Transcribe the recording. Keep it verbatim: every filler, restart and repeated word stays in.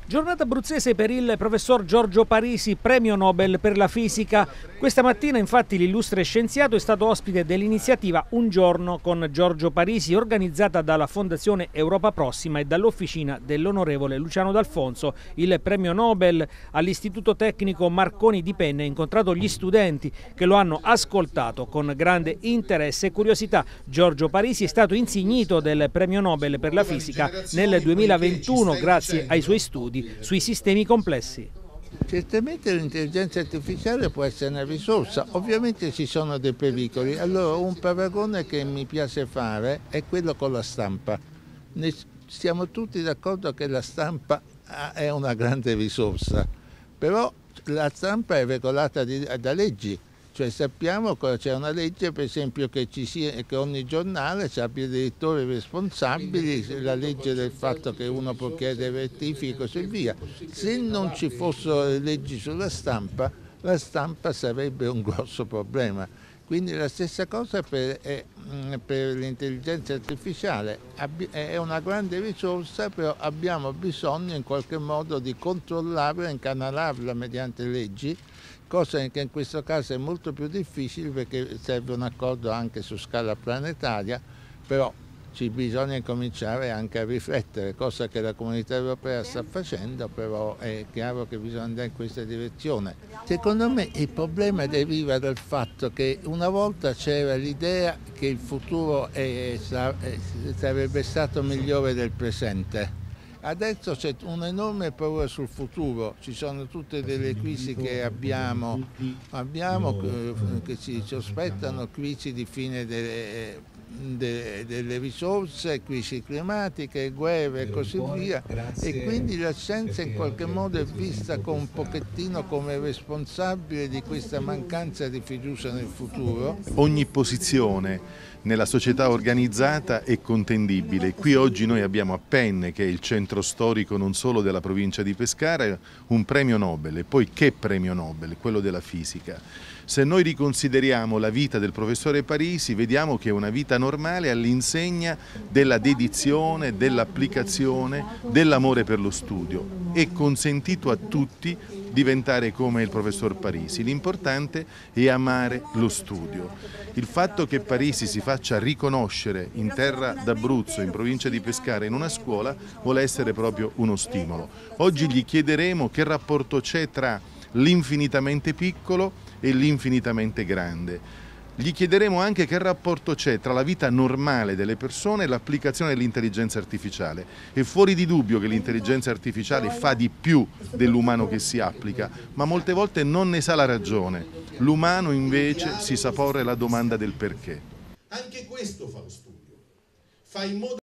Giornata abruzzese per il professor Giorgio Parisi, premio Nobel per la fisica. Questa mattina infatti l'illustre scienziato è stato ospite dell'iniziativa Un giorno con Giorgio Parisi, organizzata dalla Fondazione Europa Prossima e dall'officina dell'onorevole Luciano D'Alfonso. Il premio Nobel all'Istituto Tecnico Marconi di Penne ha incontrato gli studenti che lo hanno ascoltato con grande interesse e curiosità. Giorgio Parisi è stato insignito del premio Nobel per la fisica nel duemilaventuno grazie ai suoi studi sui sistemi complessi. Certamente l'intelligenza artificiale può essere una risorsa, ovviamente ci sono dei pericoli. Allora un paragone che mi piace fare è quello con la stampa. Ne siamo tutti d'accordo che la stampa è una grande risorsa, però la stampa è regolata da leggi. Cioè sappiamo che c'è una legge, per esempio, che, ci sia, che ogni giornale abbia dei direttori responsabili, la legge del fatto che uno può chiedere rettifiche e così via. Se non ci fossero le leggi sulla stampa, la stampa sarebbe un grosso problema. Quindi la stessa cosa per, per l'intelligenza artificiale, è una grande risorsa, però abbiamo bisogno in qualche modo di controllarla, incanalarla mediante leggi, cosa che in questo caso è molto più difficile perché serve un accordo anche su scala planetaria, però ci bisogna cominciare anche a riflettere, cosa che la Comunità Europea sta facendo, però è chiaro che bisogna andare in questa direzione. Secondo me il problema deriva dal fatto che una volta c'era l'idea che il futuro è, sarebbe stato migliore del presente. Adesso c'è un'enorme paura sul futuro, ci sono tutte delle crisi che abbiamo, abbiamo che ci sospettano, crisi di fine delle, delle, delle risorse, crisi climatiche, guerre e così via, e quindi la scienza in qualche modo è vista con un pochettino come responsabile di questa mancanza di fiducia nel futuro. Ogni posizione nella società organizzata è contendibile. Qui oggi noi abbiamo a Penne, che è il centro storico non solo della provincia di Pescara, un premio Nobel. E poi che premio Nobel? Quello della fisica. Se noi riconsideriamo la vita del professore Parisi, vediamo che è una vita normale all'insegna della dedizione, dell'applicazione, dell'amore per lo studio. È consentito a tutti diventare come il professor Parisi. L'importante è amare lo studio. Il fatto che Parisi si faccia riconoscere in terra d'Abruzzo, in provincia di Pescara, in una scuola, vuole essere proprio uno stimolo. Oggi gli chiederemo che rapporto c'è tra l'infinitamente piccolo e l'infinitamente grande. Gli chiederemo anche che rapporto c'è tra la vita normale delle persone e l'applicazione dell'intelligenza artificiale. È fuori di dubbio che l'intelligenza artificiale fa di più dell'umano che si applica, ma molte volte non ne sa la ragione. L'umano invece si sa porre la domanda del perché. Anche questo fa lo studio. Fa in modo